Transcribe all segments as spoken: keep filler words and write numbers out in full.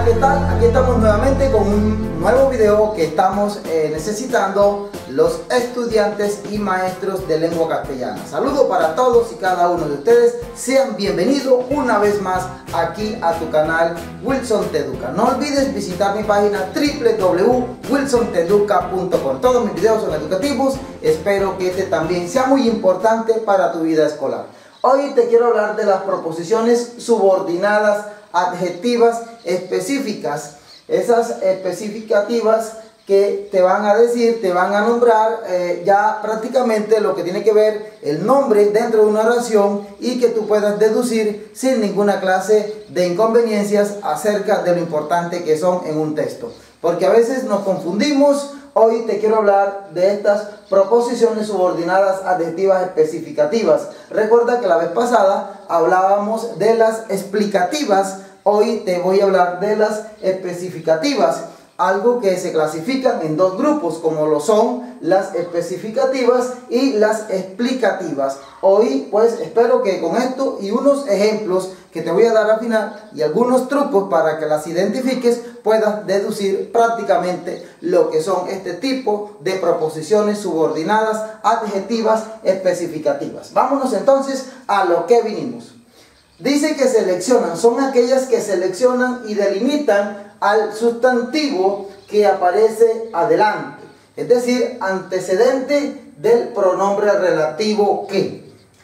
Hola, ¿qué tal? Aquí estamos nuevamente con un nuevo video que estamos eh, necesitando los estudiantes y maestros de lengua castellana. Saludos para todos y cada uno de ustedes. Sean bienvenidos una vez más aquí a tu canal Wilson Te Educa. No olvides visitar mi página doble u doble u doble u punto wilson te educa punto com. Todos mis videos son educativos. Espero que este también sea muy importante para tu vida escolar. Hoy te quiero hablar de las proposiciones subordinadas adjetivas específicas, esas especificativas que te van a decir, te van a nombrar eh, ya prácticamente lo que tiene que ver el nombre dentro de una oración y que tú puedas deducir sin ninguna clase de inconveniencias acerca de lo importante que son en un texto, porque a veces nos confundimos. Hoy te quiero hablar de estas proposiciones subordinadas adjetivas especificativas. Recuerda que la vez pasada hablábamos de las explicativas. Hoy te voy a hablar de las especificativas, algo que se clasifican en dos grupos, como lo son las especificativas y las explicativas. Hoy pues espero que con esto y unos ejemplos que te voy a dar al final y algunos trucos para que las identifiques, puedas deducir prácticamente lo que son este tipo de proposiciones subordinadas adjetivas especificativas. Vámonos entonces a lo que vinimos. Dice que seleccionan, son aquellas que seleccionan y delimitan al sustantivo que aparece adelante, es decir, antecedente del pronombre relativo que.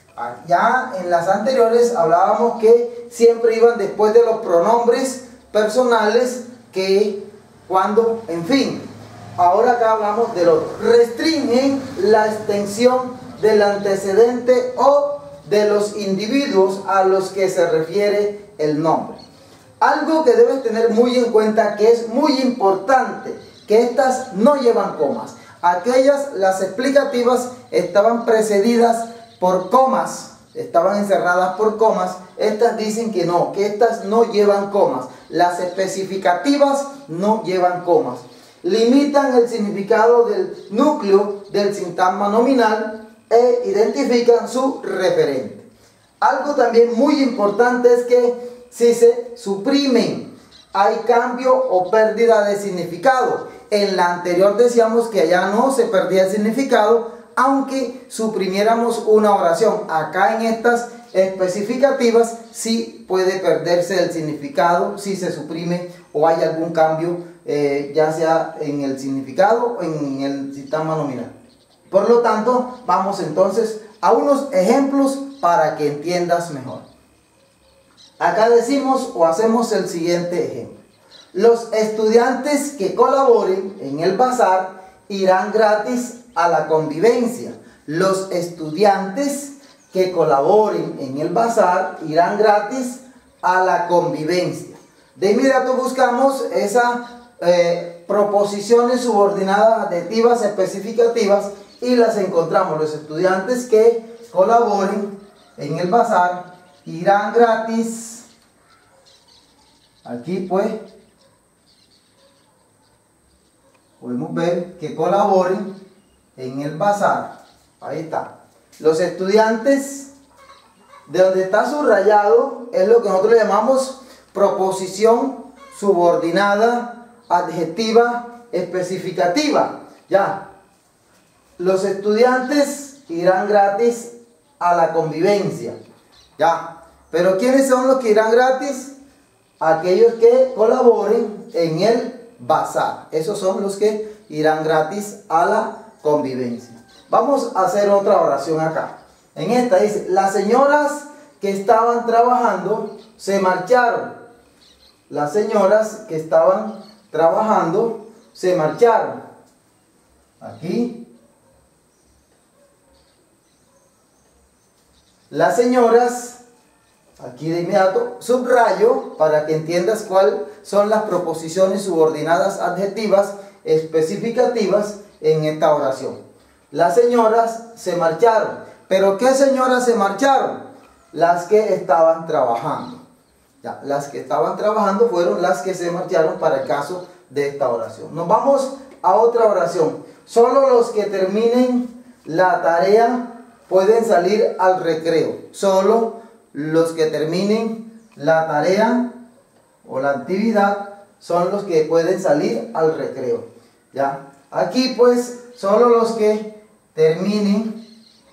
Ya en las anteriores hablábamos que siempre iban después de los pronombres personales que, cuando, en fin. Ahora acá hablamos del otro. Restringen la extensión del antecedente o de los individuos a los que se refiere el nombre. Algo que debes tener muy en cuenta, que es muy importante, que estas no llevan comas. Aquellas, las explicativas, estaban precedidas por comas, estaban encerradas por comas. Estas dicen que no, que estas no llevan comas. Las especificativas no llevan comas. Limitan el significado del núcleo del sintagma nominal e identifican su referente. Algo también muy importante es que si se suprimen, hay cambio o pérdida de significado. En la anterior decíamos que allá no se perdía el significado, aunque suprimiéramos una oración. Acá en estas especificativas sí puede perderse el significado si se suprime o hay algún cambio, eh, ya sea en el significado o en el sintagma nominal. Por lo tanto, vamos entonces a unos ejemplos para que entiendas mejor. Acá decimos o hacemos el siguiente ejemplo. Los estudiantes que colaboren en el bazar irán gratis a la convivencia. Los estudiantes que colaboren en el bazar irán gratis a la convivencia. De inmediato buscamos esas eh, proposiciones subordinadas adjetivas especificativas y las encontramos. Los estudiantes que colaboren en el bazar irán gratis. Aquí pues podemos ver que colaboren en el bazar. Ahí está. Los estudiantes, de donde está subrayado, es lo que nosotros le llamamos proposición subordinada adjetiva especificativa. Ya. Los estudiantes irán gratis a la convivencia. Ya. Pero ¿quiénes son los que irán gratis? Aquellos que colaboren en el bazar. Esos son los que irán gratis a la convivencia. Vamos a hacer otra oración acá. En esta dice: las señoras que estaban trabajando se marcharon. Las señoras que estaban trabajando se marcharon. Aquí. Las señoras, aquí de inmediato subrayo para que entiendas cuáles son las proposiciones subordinadas adjetivas especificativas en esta oración. Las señoras se marcharon. ¿Pero qué señoras se marcharon? Las que estaban trabajando. Ya, las que estaban trabajando fueron las que se marcharon para el caso de esta oración. Nos vamos a otra oración. Solo los que terminen la tarea pueden salir al recreo. Solo los que terminen la tarea o la actividad son los que pueden salir al recreo. ¿Ya? Aquí pues solo los que terminen,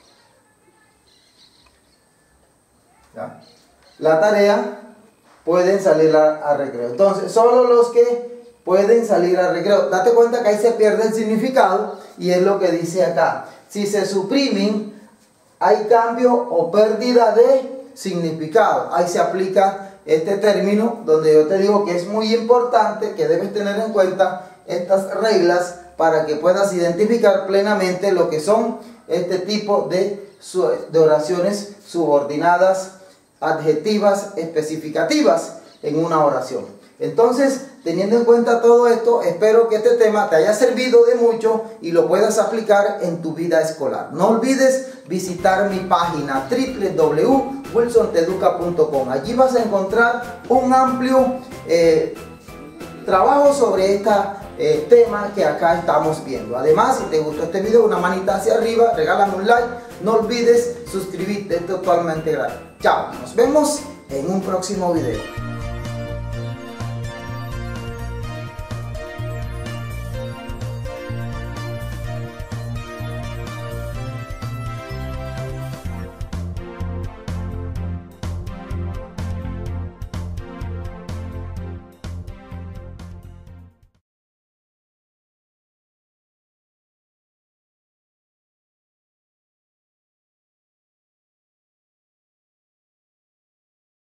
¿ya?, la tarea pueden salir al recreo. Entonces solo los que pueden salir al recreo. Date cuenta que ahí se pierde el significado y es lo que dice acá. Si se suprimen, hay cambio o pérdida de significado. Ahí se aplica este término donde yo te digo que es muy importante, que debes tener en cuenta estas reglas para que puedas identificar plenamente lo que son este tipo de, de oraciones subordinadas, adjetivas, especificativas en una oración. Entonces, teniendo en cuenta todo esto, espero que este tema te haya servido de mucho y lo puedas aplicar en tu vida escolar. No olvides visitar mi página doble u doble u doble u punto wilson te educa punto com. Allí vas a encontrar un amplio eh, trabajo sobre este eh, tema que acá estamos viendo. Además, si te gustó este video, una manita hacia arriba, regálame un like. No olvides suscribirte, es totalmente gratis. Chao, nos vemos en un próximo video.